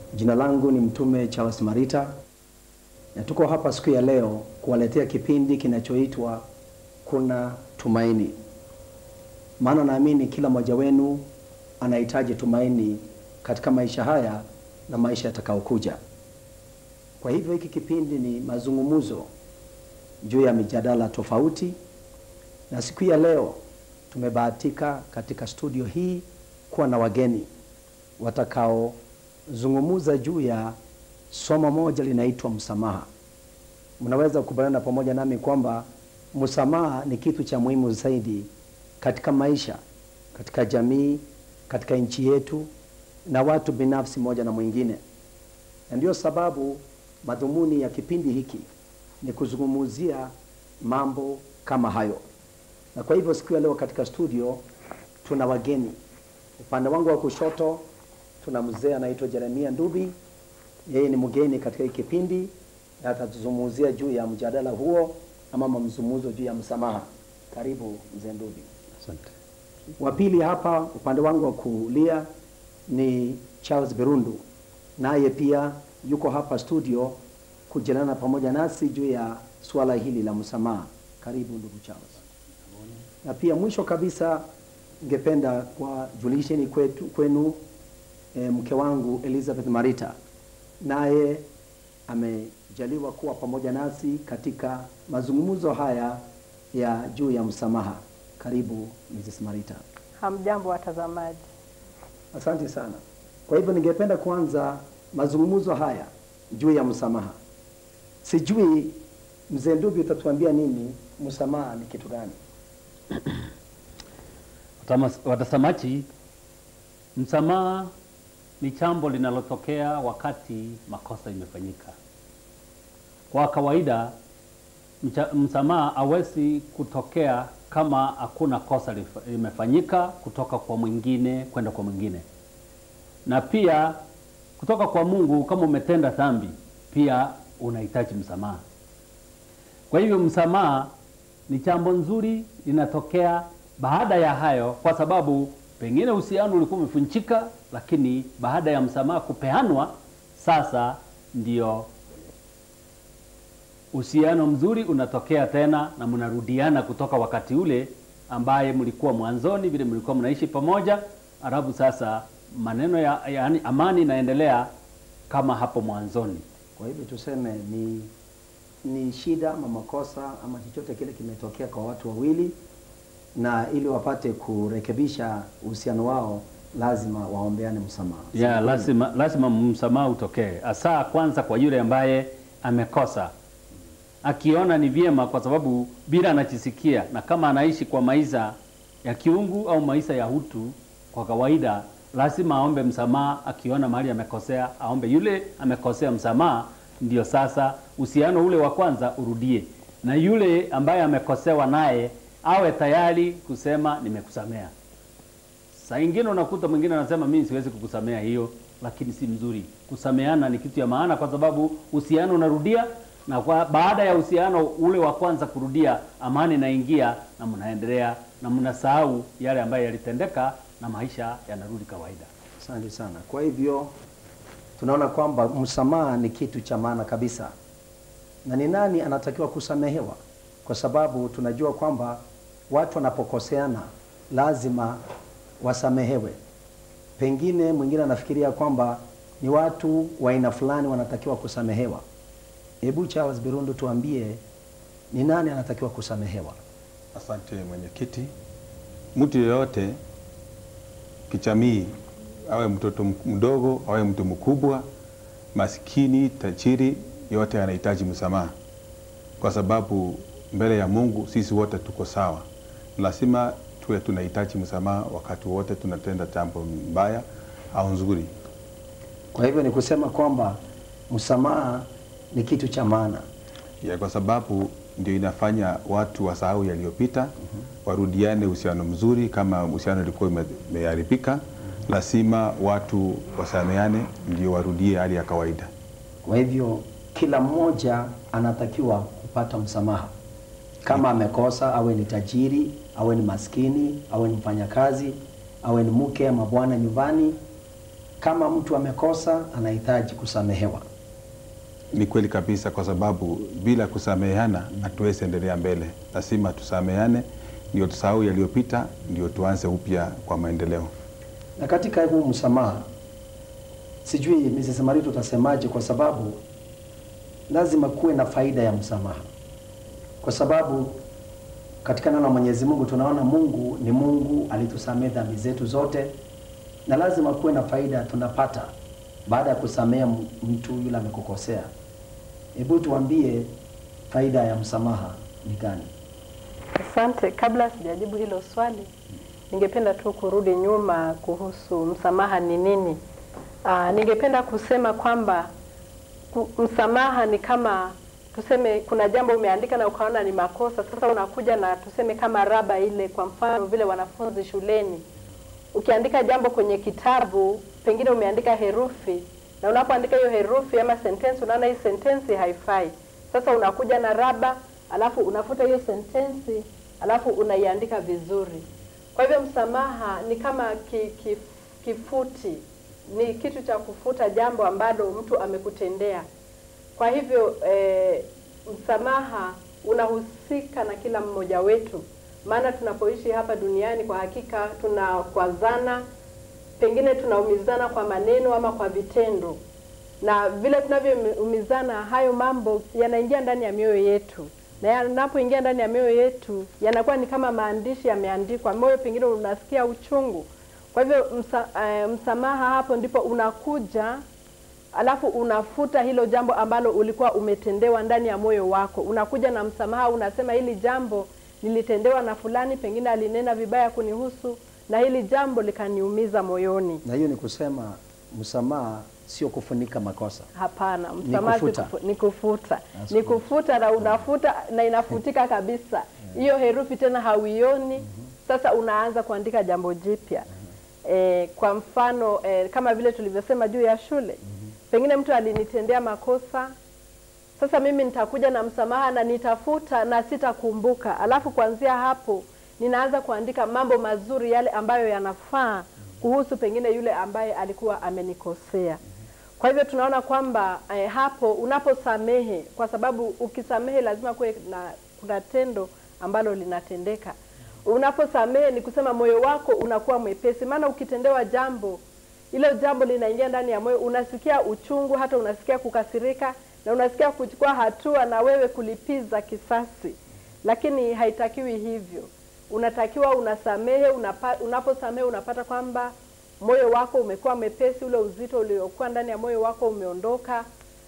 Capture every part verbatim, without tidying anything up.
Jina langu ni Mtume Charles Marita na tuko hapa siku ya leo kuwaletea kipindi kinachoitwa Kuna Tumaini. Maana naamini kila mmoja wenu anahitaji tumaini katika maisha haya na maisha yatakayokuja. Kwa hivyo hiki kipindi ni mazungumzo juu ya mijadala tofauti, na siku ya leo tumebahatika katika studio hii kuwa na wageni watakao zungumuza juu ya somo moja linaitwa msamaha. Mnaweza kukubaliana pamoja nami kwamba msamaha ni kitu cha muhimu zaidi katika maisha, katika jamii, katika nchi yetu na watu binafsi moja na mwingine. Na ndio sababu madhumuni ya kipindi hiki ni kuzungumzia mambo kama hayo. Na kwa hivyo siku ya leo katika studio tuna wageni. Upande wangu wa kushoto tuna mzee anaitwa Jeremia Ndubi. Yeye ni mgeni katika hiki kipindi na atatuzungumzia juu ya mjadala huo ama mazungumzo juu ya msamaha. Karibu mzee Ndubi. Asante. Wa pili hapa upande wangu wa kulia ni Charles Birundu. Naye pia yuko hapa studio kujadiliana pamoja nasi juu ya swala hili la msamaha. Karibu ndugu Charles. Na pia mwisho kabisa ningependa kuwajulisheni kwetu kwenu e, mke wangu Elizabeth Marita. Naye amejaliwa kuwa pamoja nasi katika mazungumzo haya ya juu ya msamaha. Karibu Missus Marita. Hamjambo watazamaji. Asante sana. Kwa hivyo ningependa kuanza mazungumzo haya juu ya msamaha. Sijui mzee Ndubi utatuambia nini msamaha ni kitu gani? Watazamaji, msamaha ni jambo linalotokea wakati makosa imefanyika. Kwa kawaida msamaha hawezi kutokea kama hakuna kosa limefanyika kutoka kwa mwingine kwenda kwa mwingine. Na pia kutoka kwa Mungu, kama umetenda dhambi pia unahitaji msamaha. Kwa hivyo msamaha ni jambo nzuri linatokea baada ya hayo, kwa sababu pengine uhusiano ulikuwa umevunjika, lakini baada ya msamaha kupeanwa, sasa ndio uhusiano mzuri unatokea tena na mnarudiana kutoka wakati ule ambaye mlikuwa mwanzoni, vile mlikuwa mnaishi pamoja, alafu sasa maneno ya yaani amani inaendelea kama hapo mwanzoni. Kwa hivyo tuseme ni ni shida ama makosa ama chochote kile kimetokea kwa watu wawili, na ili wapate kurekebisha uhusiano wao lazima waombeane msamaha. Yeah, lazima lazima msamaha utokee. Hasa kwanza kwa yule ambaye amekosa. Akiona ni vyema, kwa sababu bila anajisikia, na kama anaishi kwa maisha ya kiungu au maisha ya hutu, kwa kawaida lazima aombe msamaha. Akiona mahali amekosea, aombe yule amekosea msamaha, ndio sasa uhusiano ule wa kwanza urudie. Na yule ambaye amekosewa naye awe tayari kusema nimekusamea. Saa nyingine unakuta mwingine anasema mimi siwezi kukusamea hiyo, lakini si mzuri. Kusameana ni kitu ya maana, kwa sababu uhusiano unarudia, na kwa baada ya uhusiano ule wa kwanza kurudia, amani inaingia na mnaendelea na mnasahau yale ambayo yalitendeka na maisha yanarudi kawaida. Asante sana. Kwa hivyo tunaona kwamba msamaha ni kitu cha maana kabisa. Na ni nani anatakiwa kusamehewa? Kwa sababu tunajua kwamba watu wanapokoseana lazima wasamehewe. Pengine mwingine anafikiria kwamba ni watu wa aina fulani wanatakiwa kusamehewa. Hebu Charles Birundu tuambie ni nani anatakiwa kusamehewa? Asante mwenyekiti. Mtu yeyote kichamii, awe mtoto mdogo, awe mtu mkubwa, maskini, tajiri, yote anahitaji msamaha. Kwa sababu mbele ya Mungu sisi wote tuko sawa. Lazima tuwe tunahitaji msamaha wakati wote tunatenda jambo mbaya au nzuri. Kwa hivyo ni kusema kwamba msamaha ni kitu cha maana. Ya, kwa sababu ndio inafanya watu wasahau yaliyopita, mm -hmm. warudiane uhusiano mzuri. Kama uhusiano ulikuwa umeharibika, lazima watu wasameane ndio warudie hali ya kawaida. Kwa hivyo kila mmoja anatakiwa kupata msamaha. Kama amekosa, awe ni tajiri, awe ni maskini, awe ni mfanyakazi, awe ni mke ama bwana nyumbani, kama mtu amekosa anahitaji kusamehewa. Ni kweli kabisa, kwa sababu bila kusameheana hatuwezi endelea mbele. Lazima tusameheane ndio tusahau yaliyopita, ndio tuanze upya kwa maendeleo. Na katika huu msamaha, sijui Missus Marita utasemaje, kwa sababu lazima kuwe na faida ya msamaha. Kwa sababu katika neno la Mwenyezi Mungu tunaona Mungu ni Mungu alitusamehe dhambi zetu zote, na lazima kuwe na faida tunapata baada ya kusamehe mtu yule amekukosea. Hebu tuambie faida ya msamaha ni gani? Asante. Kabla sijajibu hilo swali, ningependa tu kurudi nyuma kuhusu msamaha ni nini. Aa, ningependa kusema kwamba ku, msamaha ni kama tuseme kuna jambo umeandika na ukaona ni makosa, sasa unakuja na tuseme kama raba ile, kwa mfano vile wanafunzi shuleni. Ukiandika jambo kwenye kitabu, pengine umeandika herufi, na unapoandika hiyo herufi ama sentence unaona hii sentence haifai. Sasa unakuja na raba, alafu unafuta hiyo sentence, alafu unaiandika vizuri. Kwa hivyo msamaha ni kama ki, ki, kifuti, ni kitu cha kufuta jambo ambalo mtu amekutendea. Kwa hivyo e, msamaha unahusika na kila mmoja wetu. Maana tunapoishi hapa duniani kwa hakika tunakwazana, pengine tunaumizana kwa maneno ama kwa vitendo. Na vile tunavyoumizana, hayo mambo yanaingia ndani ya mioyo yetu. Na yanapoingia ndani ya mioyo yetu, yanakuwa ni kama maandishi yameandikwa. Moyo pengine unasikia uchungu. Kwa hivyo msa, e, msamaha hapo ndipo unakuja, alafu unafuta hilo jambo ambalo ulikuwa umetendewa ndani ya moyo wako. Unakuja na msamaha, unasema hili jambo nilitendewa na fulani, pengine alinena vibaya kunihusu, na hili jambo likaniumiza moyoni. Na hiyo ni kusema msamaha sio kufunika makosa. Hapana, msamaha ni kufuta. Ni kufuta, ni kufuta na unafuta na inafutika kabisa. Hiyo herufi tena hauioni. Sasa unaanza kuandika jambo jipya. E, kwa mfano e, kama vile tulivyosema juu ya shule. Pengine mtu alinitendea makosa. Sasa mimi nitakuja na msamaha na nitafuta na sitakumbuka. Alafu kuanzia hapo ninaanza kuandika mambo mazuri yale ambayo yanafaa kuhusu pengine yule ambaye alikuwa amenikosea. Kwa hivyo tunaona kwamba eh, hapo unaposamehe, kwa sababu ukisamehe lazima kuwe na kuna tendo ambalo linatendeka. Unaposamehe ni kusema moyo wako unakuwa mwepesi, maana ukitendewa jambo, ile jambo linaingia ndani ya moyo, unasikia uchungu, hata unasikia kukasirika, na unasikia kuchukua hatua na wewe kulipiza kisasi. Lakini haitakiwi hivyo. Unatakiwa unasamehe, unapa, unaposamehe unapata kwamba moyo wako umekuwa mepesi, ule uzito uliokuwa ndani ya moyo wako umeondoka,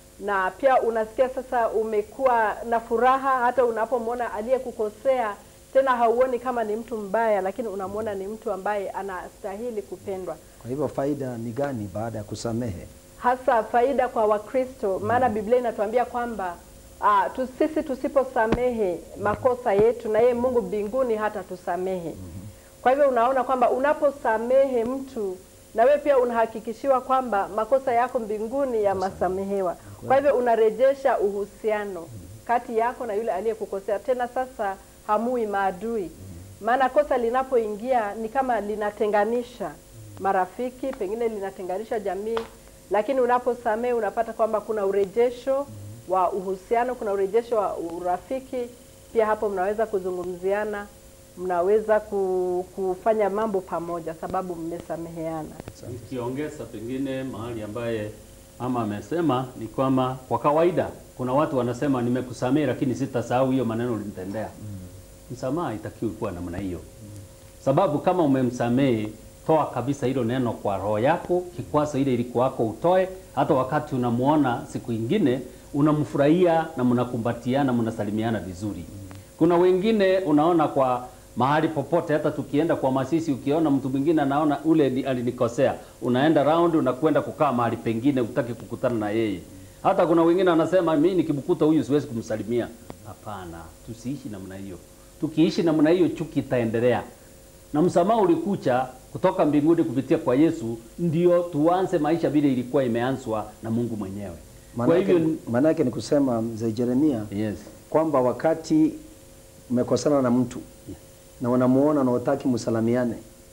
na pia unasikia sasa umekuwa na furaha. Hata unapomwona aliyekukosea tena hauoni kama ni mtu mbaya, lakini unamwona ni mtu ambaye anastahili kupendwa. Kwa hivyo faida ni gani baada ya kusamehe? Hasa faida kwa Wakristo, maana Biblia inatuambia kwamba ah, tu, sisi tusiposamehe makosa yetu, na yeye Mungu mbinguni hata tusamehe. Kwa hivyo unaona kwamba unaposamehe mtu, na wewe pia unahakikishiwa kwamba makosa yako mbinguni yamasamehewa. Kwa hivyo unarejesha uhusiano kati yako na yule aliyekukosea. Tena sasa hamui maadui. Maana kosa linapoingia ni kama linatenganisha marafiki, pengine linatenganisha jamii. Lakini unaposamehe unapata kwamba kuna urejesho wa uhusiano, kuna urejesho wa urafiki. Pia hapo mnaweza kuzungumziana, mnaweza kufanya mambo pamoja sababu mmesameheana. Nikiongeza pengine mahali ambaye mama amesema ni kwamba kwa kawaida kuna watu wanasema nimekusamehe lakini sitasahau hiyo maneno ulinitendea. Mm. Msamaha itakiwa kuwa namna hiyo. Mm. Sababu kama umemsamehe, toa kabisa hilo neno kwa roho yako, kikwazo ile ilikuwako utoe. Hata wakati unamuona siku ingine unamfurahia na mnakumbatiana, mnasalimiana vizuri. Mm. Kuna wengine unaona kwa mahali popote, hata tukienda kwa masisi, ukiona mtu mwingine anaona ule alinikosea, unaenda round, unakwenda kukaa mahali pengine, utaki kukutana na yeye. Hata kuna wengine wanasema mimi nikimkuta huyu siwezi kumsalimia. Hapana, tusiishi namna hiyo. Tukiishi namna hiyo, chuki itaendelea. Na msamaha ulikucha kutoka mbinguni kupitia kwa Yesu, ndio tuanze maisha vile ilikuwa imeanzwa na Mungu mwenyewe. Kwa hivyo maana yake ni kusema mzee Jeremia, yes, kwamba wakati umekosana na mtu, yes, na unamuona na unataka msalamiane,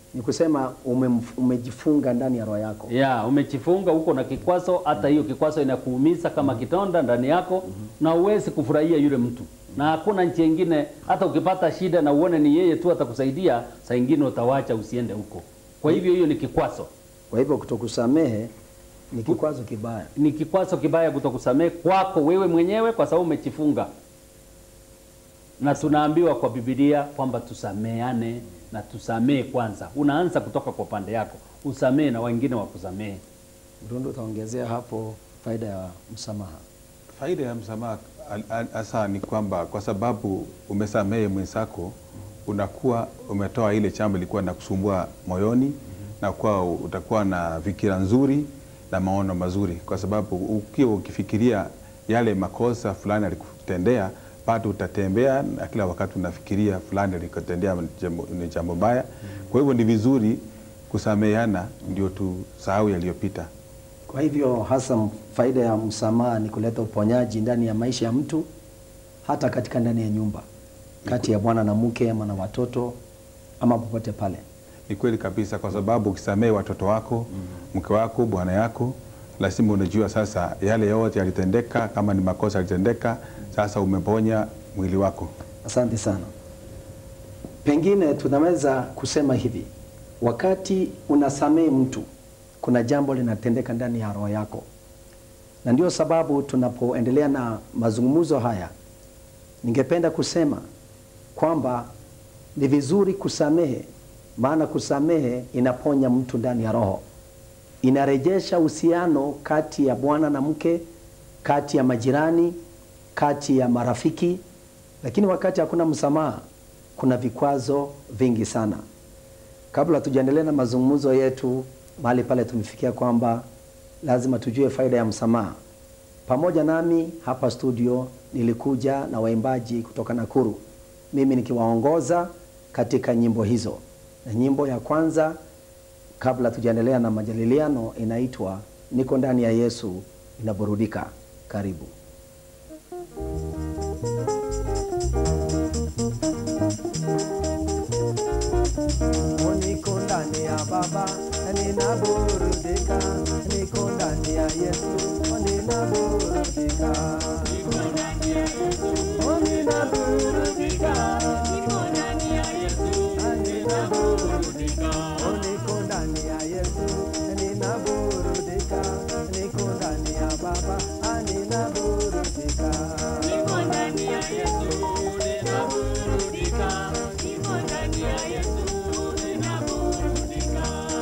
Ni kusema ume, umejifunga ndani ya roho yako. Ya, umejifunga huko na kikwazo, hata hiyo kikwazo inakuumiza kama kitonda ndani yako, na uwezi kufurahia yule mtu. Na hakuna njia nyingine, hata ukipata shida na uone ni yeye tu atakusaidia, saa nyingine utawacha usiende huko. Kwa hivyo hiyo ni kikwazo. Kwa hivyo kutokusamehe ni kikwazo kibaya. Ni kikwazo kibaya kutokusamehe kwako wewe mwenyewe, kwa sababu umejifunga. Na tunaambiwa kwa Biblia kwamba tusameane na tusamee kwanza. Unaanza kutoka kwa pande yako, usamee na wengine wakusamee. Mrundo, utaongezea hapo faida ya msamaha. Faida ya msamaha hasa ni kwamba kwa sababu umesamehe mwenzako, unakuwa umetoa ile jambo lilikuwa nakusumbua moyoni, mm -hmm. na kwa utakuwa na fikira nzuri na maono mazuri, kwa sababu ukiwa ukifikiria yale makosa fulani alikutendea, bado utatembea na kila wakati unafikiria fulani alikutendea ni jambo baya. mm -hmm. Kwa hivyo ni vizuri kusameheana ndio tusahau yaliyopita. Kwa hivyo hasa faida ya msamaha ni kuleta uponyaji ndani ya maisha ya mtu, hata katika ndani ya nyumba, kati ya bwana na mke ama na watoto ama popote pale. Ni kweli kabisa, kwa sababu ukisamehe watoto wako, mke wako, bwana yako, lazima unajua sasa yale yote yalitendeka, kama ni makosa yalitendeka, sasa umeponya mwili wako. Asante sana. Pengine tunaweza kusema hivi, wakati unasamehe mtu, kuna jambo linatendeka ndani ya roho yako. Na ndio sababu tunapoendelea na mazungumzo haya, ningependa kusema kwamba ni vizuri kusamehe, maana kusamehe inaponya mtu ndani ya roho. Inarejesha uhusiano kati ya bwana na mke, kati ya majirani, kati ya marafiki. Lakini wakati hakuna msamaha, kuna vikwazo vingi sana. Kabla tujaendelea na mazungumzo yetu, mahali pale tumefikia kwamba lazima tujue faida ya msamaha. Pamoja nami hapa studio nilikuja na waimbaji kutoka Nakuru, mimi nikiwaongoza katika nyimbo hizo. Na nyimbo ya kwanza kabla tujaendelea na majadiliano inaitwa Niko Ndani ya Yesu Ninaburudika. Karibu. Niko ndani ya Baba ninaburudika, niko ndani ya Yesu ninaburudika, niko ndani ya Yesu ninaburudika, niko ndani ya Yesu ninaburudika, niko ndani ya Yesu ninaburudika, niko ndani ya Baba ninaburudika, niko ndani ya Yesu ninaburudika, niko ndani ya Yesu ninaburudika.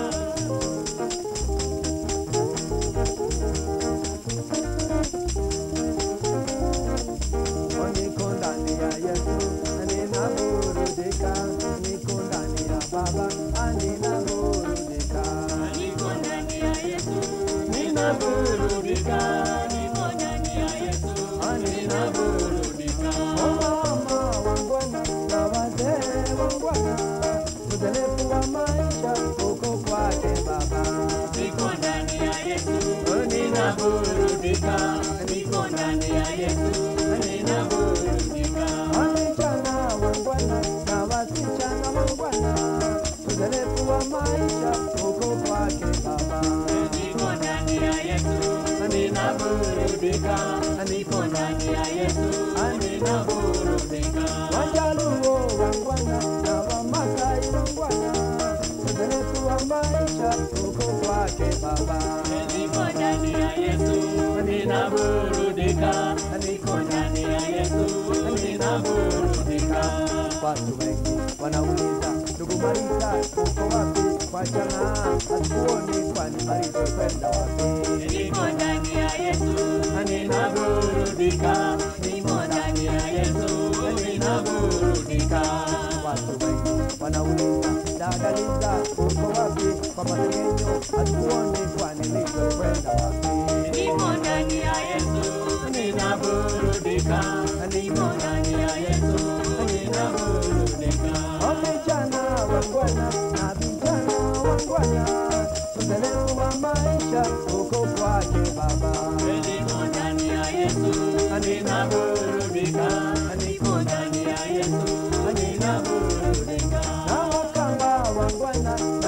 Niko ndani ya Yesu ninaburudika, niko ndani ya Baba ninaburudika, niko ndani ya Yesu ninaburudika, niko ndani ya Yesu ninaburudika. Mama wangwana na wazee wangwana, udhalifu wa maisha uko kwake Baba, niko ndani ya Yesu ninaburudika, niko ndani ya Yesu ninaburudika. Wasichana wangwana na wasichana wangwana, udhalifu wa maisha uko kwake Baba, niko ndani ya Yesu ninaburudika, niko ndani ya Yesu ninaburudika. Wajaluo wangwana na Wamasai wangwana, udhalifu wa maisha uko kwake Baba, niko ndani ya Yesu ninaburudika, niko ndani ya Yesu ninaburudika. Watu wengi wanauliza, ndugu Marita uko wapi? Kwa jana hatuoni, kwani Marita kwenda wapi? Niko ndani ya Yesu ninaburudika, niko ndani ya Yesu ninaburudika. Watu wengi wanauliza, dada Liza uko wapi? Kwa masengenyo hatuoni, kwani Liza kwenda wapi? Niko ndani ya Yesu ninaburudika, niko ndani ya Yesu ninaburudika. Vijana wangwana na vijana wangwana, udhalifu wa maisha uko kwake Baba, niko ndani ya Yesu ninaburudika, niko ndani ya Yesu ninaburudika. Na wakamba wangwana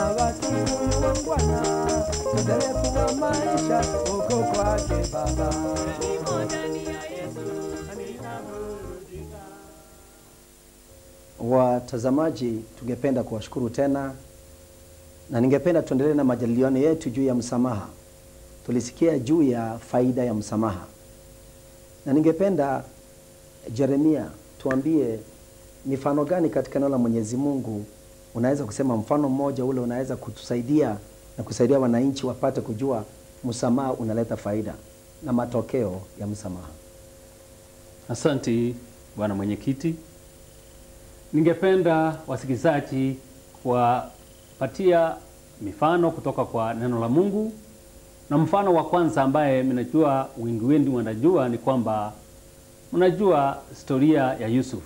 maisha uko kwake Baba. Niko ndani ya Yesu na ninaburudika. Watazamaji, tungependa kuwashukuru tena na ningependa tuendelee na majadiliano yetu juu ya msamaha. Tulisikia juu ya faida ya msamaha, na ningependa Jeremia tuambie mifano gani katika neno la Mwenyezi Mungu unaweza kusema mfano mmoja ule unaweza kutusaidia na kusaidia wananchi wapate kujua msamaha unaleta faida na matokeo ya msamaha. Asante Bwana Mwenyekiti. Ningependa wasikilizaji kuwapatia mifano kutoka kwa neno la Mungu, na mfano wa kwanza ambaye mnajua wengi wenu wanajua ni kwamba mnajua historia ya Yusuf.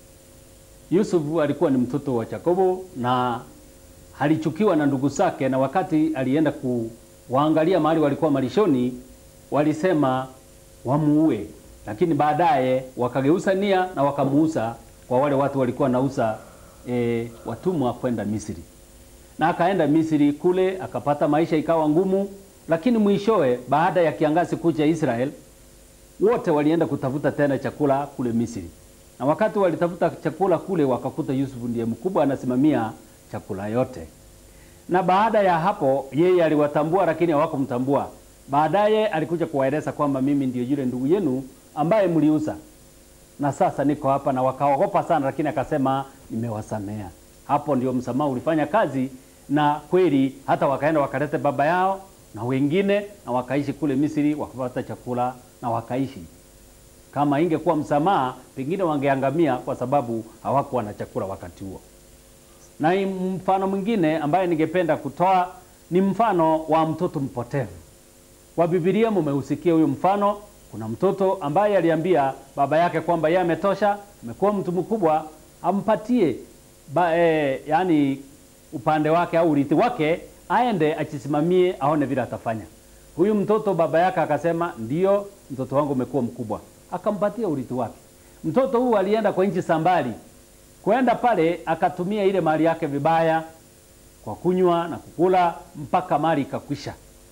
Yusuf alikuwa ni mtoto wa Yakobo na alichukiwa na ndugu zake, na wakati alienda kuwaangalia mahali walikuwa malishoni walisema wamuue, lakini baadaye wakageuza nia na wakamuuza kwa wale watu walikuwa nauza e, watumwa kwenda Misri. Na akaenda Misri, kule akapata maisha ikawa ngumu, lakini mwishowe baada ya kiangazi kuja Israel wote walienda kutafuta tena chakula kule Misri. Na wakati walitafuta chakula kule wakakuta Yusuf ndiye mkubwa anasimamia chakula yote. Na baada ya hapo yeye aliwatambua lakini hawakumtambua. Baadaye alikuja kuwaeleza kwamba mimi ndio yule ndugu yenu ambaye mliuza. Na sasa niko hapa, na wakaogopa sana, lakini akasema nimewasamea. Hapo ndio msamaha ulifanya kazi, na kweli hata wakaenda wakalete baba yao na wengine na wakaishi kule Misri, wakapata chakula na wakaishi. Kama ingekuwa msamaha pengine wangeangamia kwa sababu hawakuwa na chakula wakati huo. Na mfano mwingine ambaye ningependa kutoa ni mfano wa mtoto mpotevu. Wa Biblia mmeusikia huyo mfano. Kuna mtoto ambaye aliambia baba yake kwamba yeye ametosha, amekuwa mtu mkubwa, ampatie ba, e, yani upande wake au urithi wake, aende achisimamie aone vile atafanya. Huyu mtoto baba yake akasema, ndio mtoto wangu umekuwa mkubwa, akampatia urithi wake. Mtoto huyu alienda kwa nchi sambali, kwenda pale akatumia ile mali yake vibaya kwa kunywa na kukula mpaka mali ikakwisha.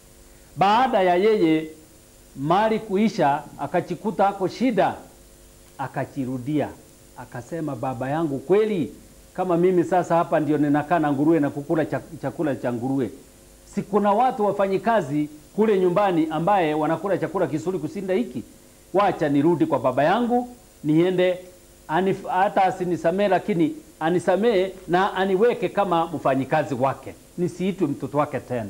Baada ya yeye mali kuisha akachikuta ako shida, akachirudia akasema, baba yangu, kweli kama mimi sasa hapa ndio ninakaa na nguruwe na kukula chakula cha nguruwe, si kuna watu wafanyikazi kule nyumbani ambaye wanakula chakula kizuri kusinda hiki? Wacha nirudi kwa baba yangu, niende anif, hata asinisamee lakini anisamee na aniweke kama mfanyikazi wake, nisiitwe mtoto wake tena.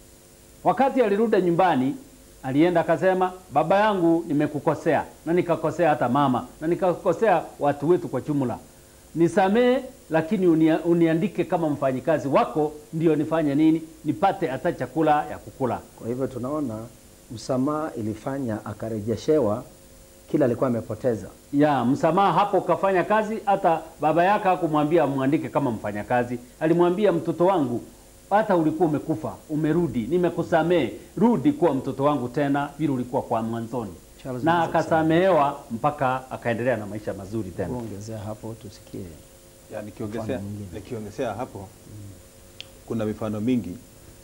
Wakati alirudi nyumbani, alienda akasema, baba yangu, nimekukosea na nikakosea hata mama na nikakosea watu wetu kwa jumla. Nisamee, lakini unia, uniandike kama mfanyikazi wako, ndio nifanye nini? Nipate hata chakula ya kukula. Kwa hivyo tunaona msamaha ilifanya akarejeshewa kila alikuwa amepoteza. Ya, msamaha hapo kafanya kazi. Hata baba yake hakumwambia muandike kama mfanyakazi. Alimwambia, mtoto wangu, hata ulikuwa umekufa, umerudi, nimekusamee, rudi kuwa mtoto wangu tena vile ulikuwa kwa mwanzoni. Na akasamehewa mpaka akaendelea na maisha mazuri tena. Kuongezea hapo tusikie. Ya, nikiongezea nikiongezea hapo mm. kuna mifano mingi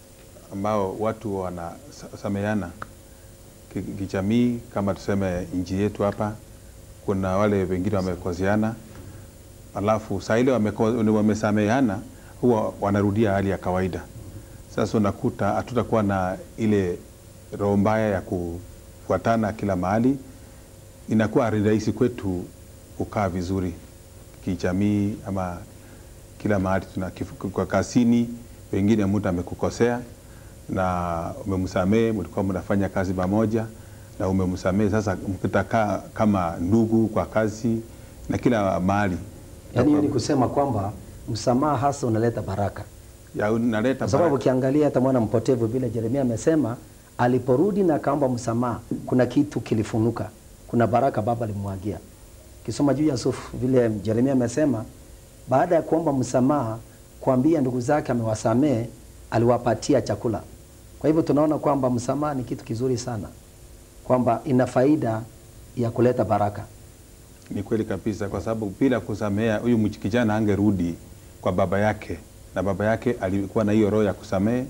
ambao watu wanasameheana kijamii, kama tuseme nchi yetu hapa. Kuna wale wengine wamekozeana, alafu saa ile wamesameheana huwa wanarudia hali ya kawaida. Sasa unakuta hatutakuwa na ile roho mbaya ya kufuatana kila mahali. Inakuwa rahisi kwetu kukaa vizuri kijamii, ama kila mahali tuna kwa kasini, wengine mtu amekukosea na umemsamee, mlikuwa mnafanya kazi pamoja na umemsamee, sasa mkitakaa kama ndugu kwa kazi na kila mahali. Yaani ni kusema kwamba msamaha hasa unaleta baraka. Ya, unaleta kwa sababu ukiangalia hata mwana mpotevu vile Yeremia amesema, aliporudi na kaomba msamaha, kuna kitu kilifunuka. Kuna baraka baba alimwagia. Kisoma juu ya Yusuf vile Yeremia amesema, baada ya kuomba msamaha, kuambia ndugu zake amewasamee, aliwapatia chakula. Kwa hivyo tunaona kwamba msamaha ni kitu kizuri sana, kwamba ina faida ya kuleta baraka. Ni kweli kabisa, kwa sababu bila kusamea huyu kijana angerudi kwa baba yake, na baba yake alikuwa na hiyo roho ya kusamea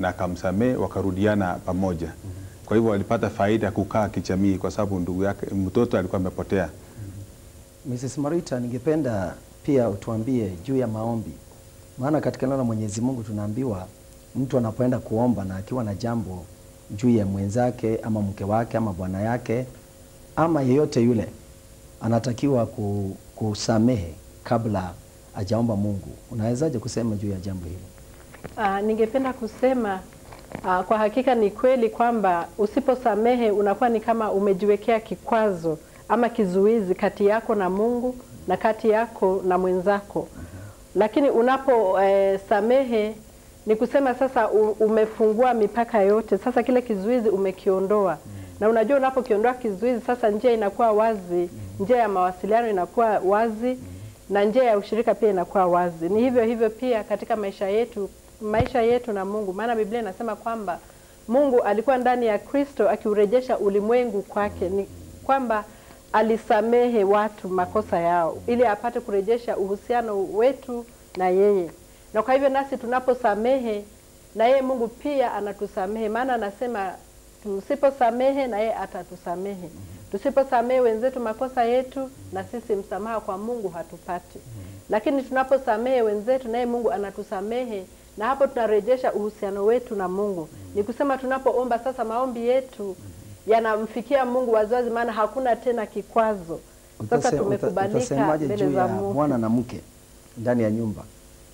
na akamsamehe, wakarudiana pamoja. Kwa hivyo walipata faida ya kukaa kijamii kwa sababu ndugu yake mtoto alikuwa amepotea. Missus Marita, ningependa pia utuambie juu ya maombi. Maana katika neno la Mwenyezi Mungu tunaambiwa mtu anapoenda kuomba na akiwa na jambo juu ya mwenzake ama mke wake ama bwana yake ama yeyote yule, anatakiwa kusamehe kabla hajaomba Mungu. Unawezaje kusema juu ya jambo hilo? Uh, ningependa kusema uh, kwa hakika ni kweli kwamba usiposamehe unakuwa ni kama umejiwekea kikwazo ama kizuizi kati yako na Mungu na kati yako na mwenzako. Lakini unapo eh, samehe ni kusema sasa umefungua mipaka yote. Sasa kile kizuizi umekiondoa. Na unajua unapokiondoa kizuizi sasa njia inakuwa wazi, njia ya mawasiliano inakuwa wazi na njia ya ushirika pia inakuwa wazi. Ni hivyo hivyo pia katika maisha yetu, maisha yetu na Mungu. Maana Biblia inasema kwamba Mungu alikuwa ndani ya Kristo akiurejesha ulimwengu kwake. Ni kwamba alisamehe watu makosa yao ili apate kurejesha uhusiano wetu na yeye. Na kwa hivyo nasi tunaposamehe na yeye Mungu pia anatusamehe. Maana anasema tusiposamehe na yeye atatusamehe. Tusiposamehe wenzetu makosa yetu na sisi msamaha kwa Mungu hatupati. Lakini tunaposamehe wenzetu na yeye Mungu anatusamehe, na hapo tunarejesha uhusiano wetu na Mungu. Ni kusema tunapoomba sasa maombi yetu yanamfikia Mungu waziwazi, maana hakuna tena kikwazo. Sasa tumekubalika mbele za Mungu. Bwana na mke ndani ya nyumba.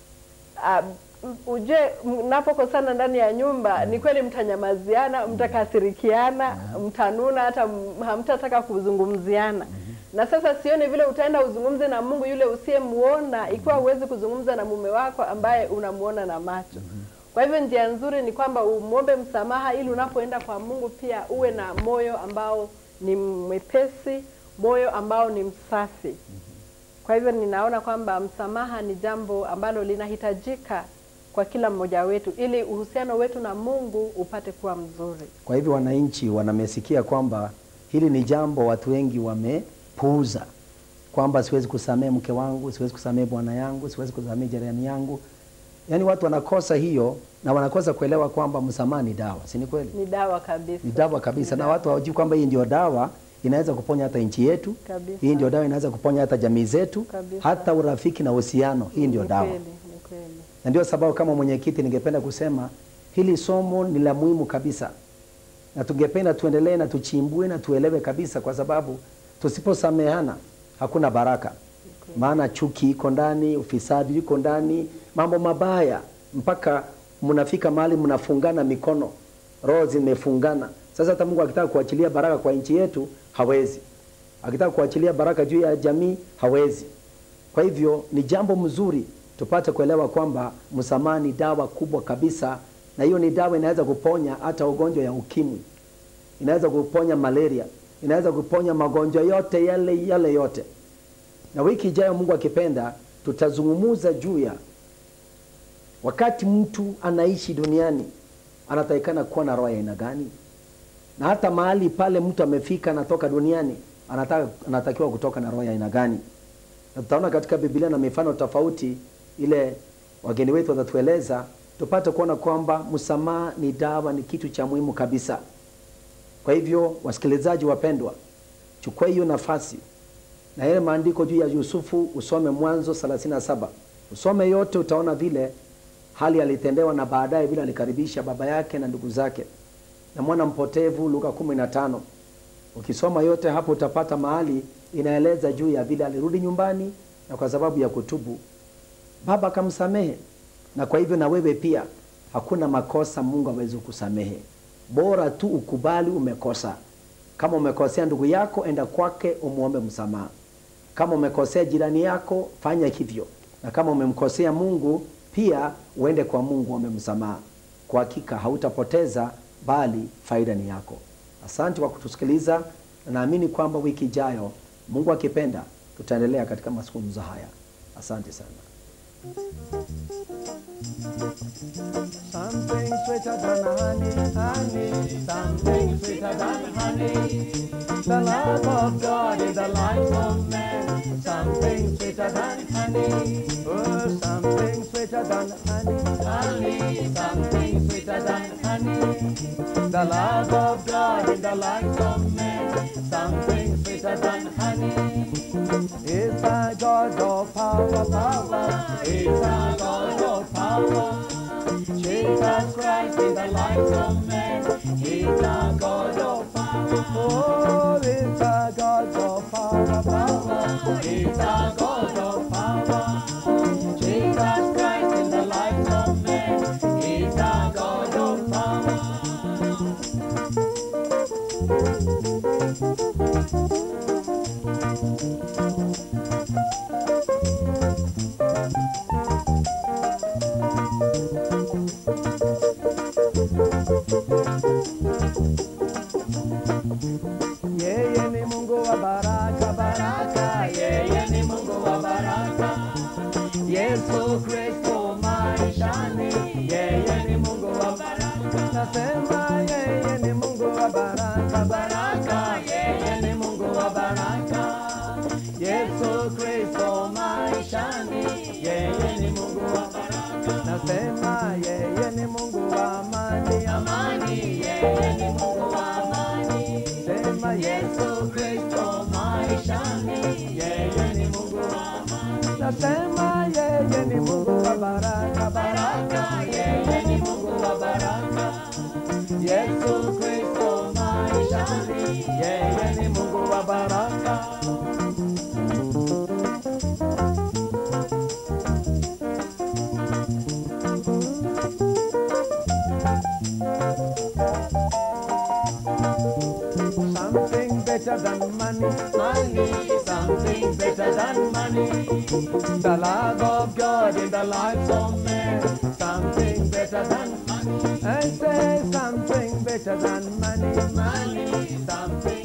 Uh, uje mnapokosana ndani ya nyumba ni kweli mtanyamaziana, mtakasirikiana, mtanuna, hata hamtataka kuzungumziana. Na sasa sioni vile utaenda uzungumze na Mungu yule usiyemuona ikiwa huwezi kuzungumza na mume wako ambaye unamuona na macho. Kwa hivyo njia nzuri ni kwamba umuombe msamaha ili unapoenda kwa Mungu pia uwe na moyo ambao ni mwepesi, moyo ambao ni msafi. Kwa hivyo ninaona kwamba msamaha ni jambo ambalo linahitajika kwa kila mmoja wetu ili uhusiano wetu na Mungu upate kuwa mzuri. Kwa hivyo wananchi wanamesikia kwamba hili ni jambo watu wengi wamepuuza, kwamba siwezi kusamehe mke wangu, siwezi kusamehe bwana yangu, siwezi kusamehe jirani yangu. Yaani watu wanakosa hiyo na wanakosa kuelewa kwamba msamaha ni dawa. Si ni kweli? Ni dawa kabisa. Ni dawa kabisa. Ni dawa. Na watu hawajui kwamba hii ndio dawa inaweza kuponya hata nchi yetu. Kabisa. Hii ndio dawa inaweza kuponya hata jamii zetu. Kabisa. Hata urafiki na uhusiano. Hii ndio dawa. Ni kweli, ni kweli. Na ndio sababu kama mwenyekiti ningependa kusema hili somo ni la muhimu kabisa. Na tungependa tuendelee na tuchimbue na tuelewe kabisa, kwa sababu tusiposamehana hakuna baraka. Okay. Maana chuki iko ndani, ufisadi iko ndani, mambo mabaya mpaka mnafika mahali mnafungana mikono, roho zimefungana. Sasa hata Mungu akitaka kuachilia baraka kwa nchi yetu hawezi. Akitaka kuachilia baraka juu ya jamii hawezi. Kwa hivyo ni jambo mzuri tupate kuelewa kwamba msamaha ni dawa kubwa kabisa, na hiyo ni dawa inaweza kuponya hata ugonjwa ya ukimwi. Inaweza kuponya malaria, inaweza kuponya magonjwa yote yale yale yote. Na wiki ijayo Mungu akipenda tutazungumuza juu ya wakati mtu anaishi duniani anatakikana kuwa na roho ya aina gani, na hata mahali pale mtu amefika anatoka duniani anataka anatakiwa kutoka na roho ya aina gani. Na tutaona katika Biblia na mifano tofauti ile wageni wetu watatueleza, tupate kuona kwamba msamaha ni dawa, ni kitu cha muhimu kabisa. Kwa hivyo wasikilizaji wapendwa, chukua hiyo nafasi na ile maandiko juu ya Yusufu, usome Mwanzo thelathini na saba. Usome yote, utaona vile hali alitendewa na baadaye vile alikaribisha baba yake na ndugu zake. Na mwana mpotevu Luka kumi na tano. Ukisoma yote hapo utapata mahali inaeleza juu ya vile alirudi nyumbani na kwa sababu ya kutubu baba akamsamehe. Na kwa hivyo na wewe pia hakuna makosa Mungu hawezi kusamehe. Bora tu ukubali umekosa. Kama umekosea ndugu yako, enda kwake umuombe msamaha. Kama umekosea jirani yako, fanya hivyo. Na kama umemkosea Mungu, pia uende kwa Mungu uombe msamaha. Kwa hakika hautapoteza, bali faida ni yako. Asante kwa kutusikiliza, na naamini kwamba wiki ijayo Mungu akipenda tutaendelea katika mazungumzo haya. Asante sana. Something sweeter than honey, honey, something sweeter than honey. The love of God is the life of man. something sweeter than honey. Oh, something sweeter than honey. Honey, something sweeter than honey. The love of God in the lives of men, something sweeter than honey. It's a God of power, power. It's a God of power. Jesus Christ in the lives of men. He's a God of power. Oh, it's a God of power, power. It's a God of power. Jesus Christ in the lives of men. He's a God of power. Yeye ni Mungu wa baraka, baraka. Yeye ni Mungu wa baraka. Yesu Kristo maishani. Yeye ni Mungu wa baraka. Nasema yeye ni Mungu wa baraka, baraka. Yeye ni Mungu wa baraka. Yesu Kristo maishani. Yeye ni Mungu wa baraka. Nasema yeye ni Mungu wa amani, amani. Yeye ni Mungu wa amani. Sema Yesu Kristo maishani. Yeye ni Mungu wa amani. Nasema yeye ni Mungu wa baraka, baraka. Yeye ni Mungu wa baraka. Yesu Kristo maishani. Yeye ni Mungu wa baraka. Something better than money, money, something better than money. The love of God in the lives of men, something better than money. I say something better than money, money, something